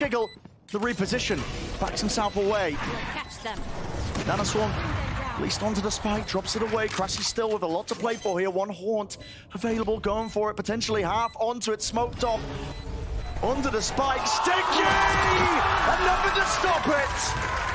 Giggle, the reposition, backs himself away. Catch them. Nanaswan, at least onto the spike, drops it away. Crashies still with a lot to play for here. One Haunt available, going for it, potentially half onto it, smoked off. Under the spike, Sticky! And nothing to stop it!